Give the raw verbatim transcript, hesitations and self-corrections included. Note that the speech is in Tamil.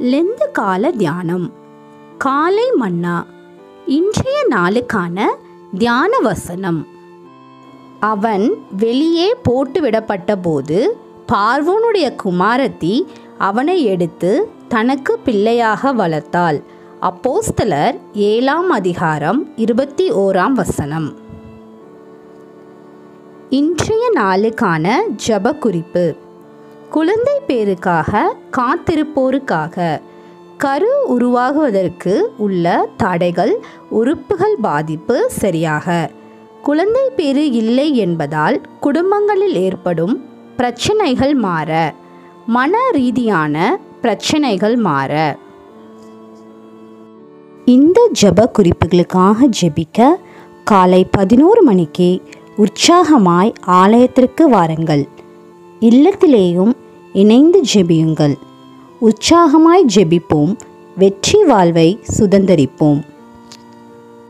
லெந்து கால தியானம். காலை மன்னா. இன்றைய நாளுக்கான தியான வசனம். அவன் வெளியே போட்டுவிடப்பட்ட போது பார்வோனுடைய குமாரத்தி அவனை எடுத்து தனக்கு பிள்ளையாக வளர்த்தாள். அப்போஸ்தலர் ஏழாம் அதிகாரம் இருபத்தி ஓராம் வசனம். இன்றைய நாளுக்கான ஜெப குறிப்பு. குழந்தை பேருக்காக காத்திருப்போருக்காக. கரு உருவாகுவதற்கு உள்ள தடைகள், உறுப்புகள் பாதிப்பு சரியாக. குழந்தை பேறு இல்லை என்பதால் குடும்பங்களில் ஏற்படும் பிரச்சனைகள் மாற. மன ரீதியான பிரச்சனைகள் மாற. இந்த ஜெப குறிப்புகளுக்காக ஜெபிக்க காலை பதினோரு மணிக்கு உற்சாகமாய் ஆலயத்திற்கு வாருங்கள். இல்லத்திலேயும் இணைந்து ஜெபியுங்கள். உற்சாகமாய் ஜெபிப்போம். வெற்றி வாழ்வை சுதந்தரிப்போம்.